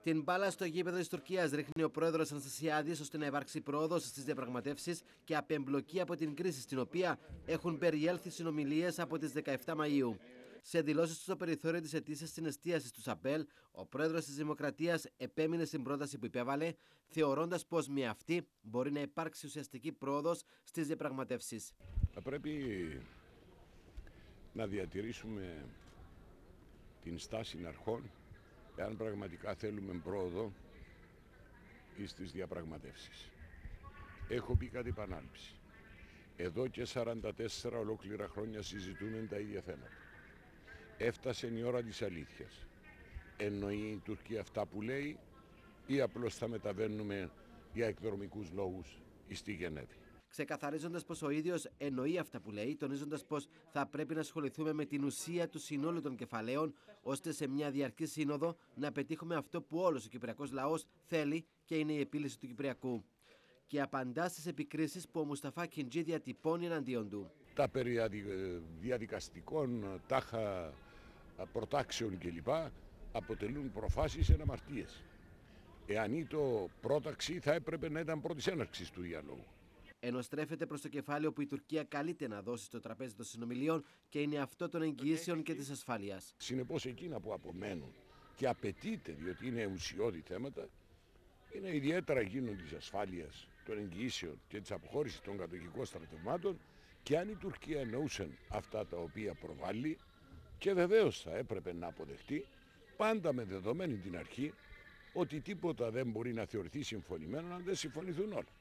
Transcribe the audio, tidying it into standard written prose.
Την μπάλα στο γήπεδο της Τουρκίας ρίχνει ο πρόεδρος Αναστασιάδης ώστε να υπάρξει πρόοδος στις διαπραγματεύσεις και απεμπλοκή από την κρίση στην οποία έχουν περιέλθει συνομιλίες από τις 17 Μαΐου. Σε δηλώσεις στο περιθώριο της αιτήσεως στην εστίαση του ΣΑΠΕΛ, ο πρόεδρος της Δημοκρατίας επέμεινε στην πρόταση που υπέβαλε, θεωρώντας πως με αυτή μπορεί να υπάρξει ουσιαστική πρόοδος στις διαπραγματεύσεις. Θα πρέπει να διατηρήσουμε την στάση αρχών, εάν πραγματικά θέλουμε πρόοδο στις διαπραγματεύσεις. Έχω πει κάτι επανάληψη. Εδώ και 44 ολόκληρα χρόνια συζητούμε τα ίδια θέματα. Έφτασε η ώρα της αλήθειας. Εννοεί η Τουρκία αυτά που λέει ή απλώς θα μεταβαίνουμε για εκδρομικούς λόγους στη Γενέβη. Ξεκαθαρίζοντας πως ο ίδιος εννοεί αυτά που λέει, τονίζοντας πως θα πρέπει να ασχοληθούμε με την ουσία του συνόλου των κεφαλαίων, ώστε σε μια διαρκή σύνοδο να πετύχουμε αυτό που όλος ο κυπριακός λαός θέλει και είναι η επίλυση του Κυπριακού. Και απαντά στις επικρίσεις που ο Μουσταφά Κιντζή διατυπώνει εναντίον του. Τα περί διαδικαστικών, τάχα προτάξεων κλπ. Αποτελούν προφάσεις εν αμαρτίες. Εάν ήταν πρόταξη, θα έπρεπε να ήταν πρώτης έναρξης του διαλόγου. Ενώ στρέφεται προς το κεφάλαιο που η Τουρκία καλείται να δώσει στο τραπέζι των συνομιλίων και είναι αυτό των εγγυήσεων και της ασφάλειας. Συνεπώς, εκείνα που απομένουν και απαιτείται, διότι είναι ουσιώδη θέματα, είναι ιδιαίτερα εκείνων της ασφάλειας, των εγγυήσεων και της αποχώρησης των κατοχικών στρατευμάτων, και αν η Τουρκία εννοούσε αυτά τα οποία προβάλλει, και βεβαίως θα έπρεπε να αποδεχτεί, πάντα με δεδομένη την αρχή ότι τίποτα δεν μπορεί να θεωρηθεί συμφωνημένο αν δεν συμφωνηθούν όλα.